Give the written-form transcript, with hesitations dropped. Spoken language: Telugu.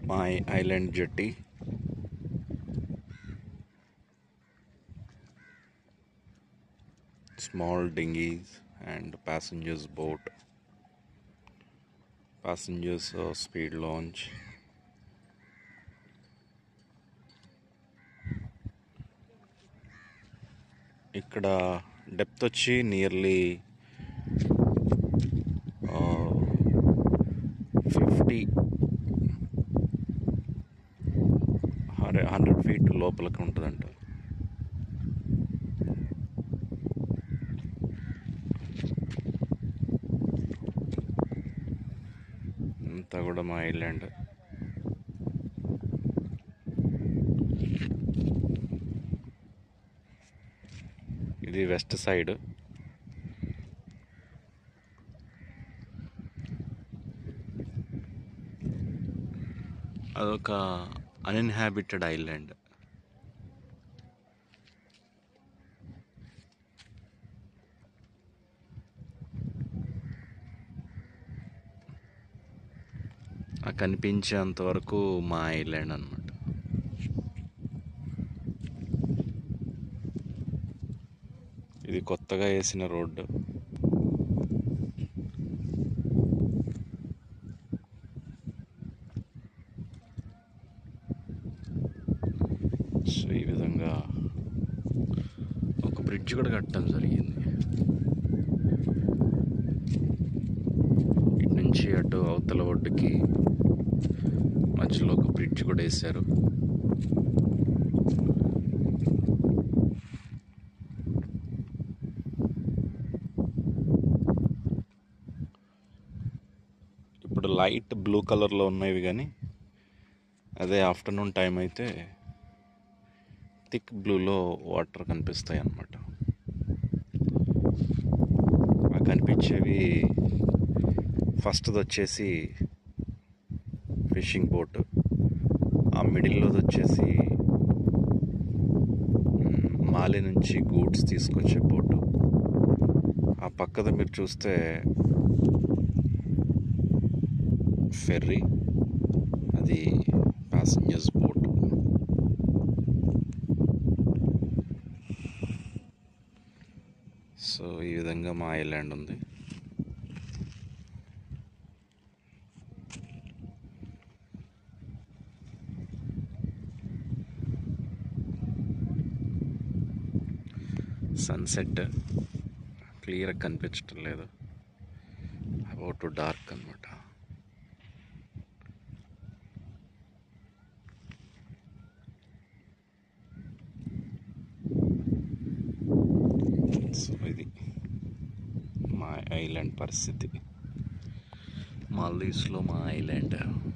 my island jetty. Small dinghies and passengers boat, passengers speed launch. ఇక్కడ డెప్త్ వచ్చి నియర్లీ 100 ఫీట్ లోపలికి ఉంటుందంట. అంతా కూడా మా ఐలాండ్. ఇది వెస్ట్ సైడ్. అదొక అన్ఇన్హాబిటెడ్ ఐలాండ్. కనిపించేంత వరకు మా ఐలాండ్ అన్నమాట. ఇది కొత్తగా వేసిన రోడ్డు. సో ఈ విధంగా ఒక బ్రిడ్జ్ కూడా కట్టడం జరిగింది. ఇటు నుంచి అటు అవతల ఒడ్డుకి మధ్యలో ఒక బ్రిడ్జ్ కూడా వేశారు. ఇప్పుడు లైట్ బ్లూ కలర్లో ఉన్నవి, కానీ అదే ఆఫ్టర్నూన్ టైం అయితే థిక్ బ్లూలో వాటర్ కనిపిస్తాయి అన్నమాట. ఆ కనిపించేవి ఫస్ట్ది వచ్చేసి ఫిషింగ్ బోట్, ఆ మిడిల్లోది వచ్చేసి మాలి నుంచి గూడ్స్ తీసుకొచ్చే బోటు, ఆ పక్కద మీరు చూస్తే ఫెర్రీ, అది ప్యాసింజర్స్ బోట్. సో ఈ విధంగా మా ఐలాండ్ ఉంది. సన్సెట్ క్లియర్గా కనిపించడం లేదు, అబౌట్ టు డార్క్ అనమాట. సో ఇది మా ఐలాండ్ పరిస్థితి. మాల్దీవ్స్లో మా ఐలాండ్.